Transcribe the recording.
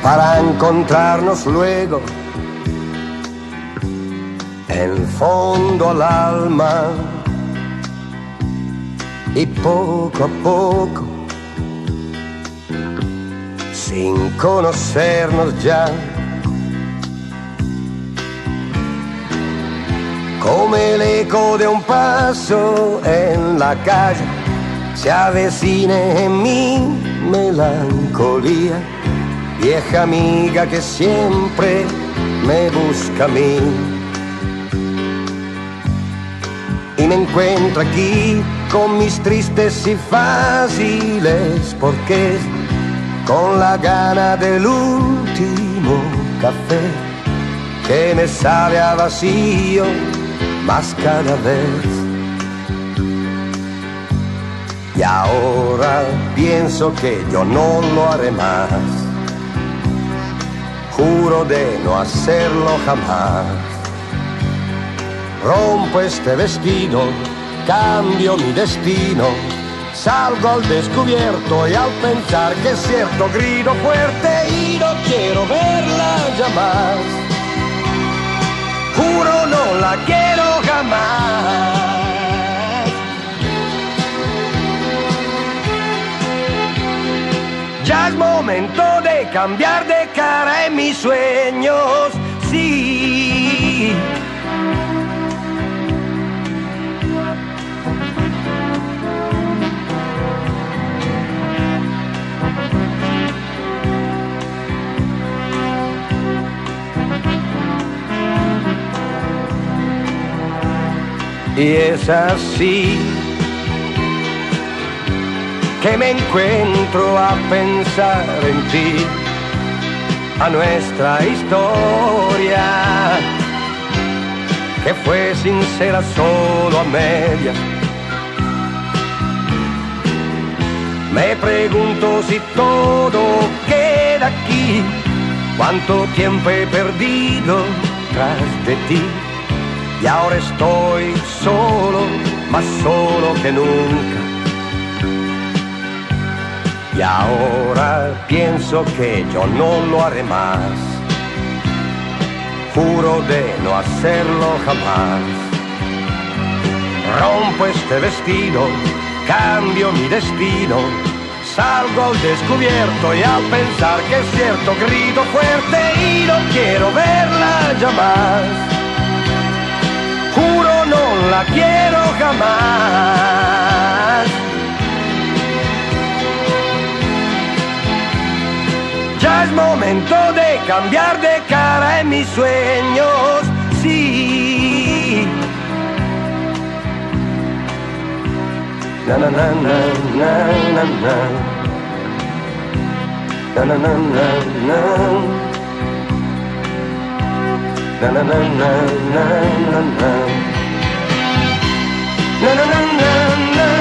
para encontrarnos luego en el fondo al alma. Y poco a poco, sin conocernos ya, como el eco de un paso en la calle, se avecina en mi melancolía, vieja amiga que siempre me busca a mí. Y me encuentro aquí con mis tristes y fáciles porqués, con la gana del último café que me sabe a vacío más cada vez. Y ahora pienso que yo no lo haré más, juro de no hacerlo jamás. Rompo este vestido, cambio mi destino, salgo al descubierto y al pensar que es cierto grito fuerte y no quiero verla ya más. Juro no la quiero jamás. Ya es momento de cambiar de cara en mis sueños, sí. Y es así que me encuentro a pensar en ti, a nuestra historia, que fue sincera solo a medias. Me pregunto si todo queda aquí, cuánto tiempo he perdido tras de ti. Y ahora estoy solo, más solo que nunca. Y ahora pienso que yo no lo haré más, juro de no hacerlo jamás. Rompo este vestido, cambio mi destino, salgo al descubierto y al pensar que es cierto grito fuerte y no quiero verla ya más. Juro no la quiero jamás. Ya es momento de cambiar de cara en mis sueños, sí. Na na na na na na na. Na na na na na. Na na na na na na na. Na na na na na.